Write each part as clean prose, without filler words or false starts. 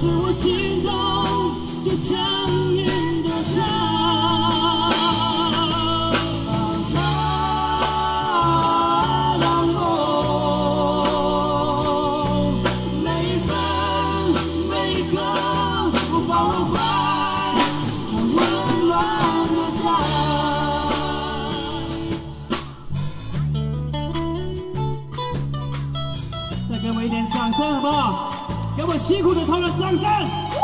是我心中最想念的家。让我每一分每一刻不放怀那温暖的家。再给我一点掌声好不好？给我辛苦的同仁掌声！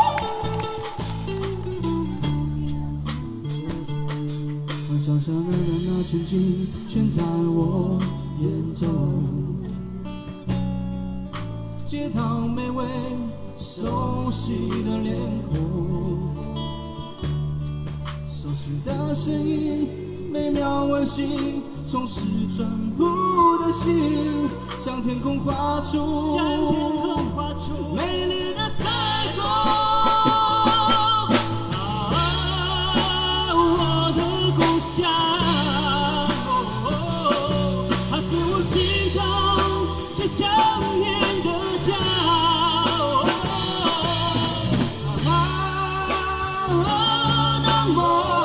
我脚下的那群景全在我眼中，街头每位熟悉的脸孔，熟悉的声音，美妙温馨，充实淳朴的心，向天空画出美丽的彩虹。我的故乡，它是我心中最想念的家。当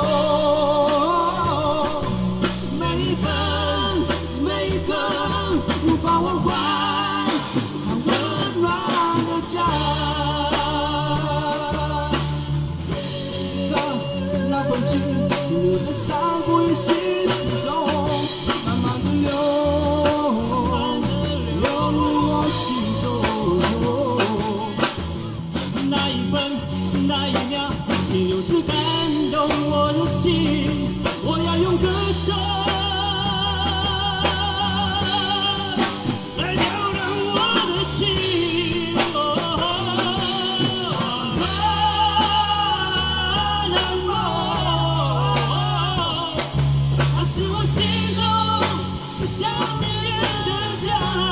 我每一分每一刻无法忘怀那温暖的家。那份情留在山谷与溪水中，慢慢的流入我心中。那一分那一秒，竟如此感动我的心。我要用歌声来调亮我的情。难过，它是我心中最想念的家。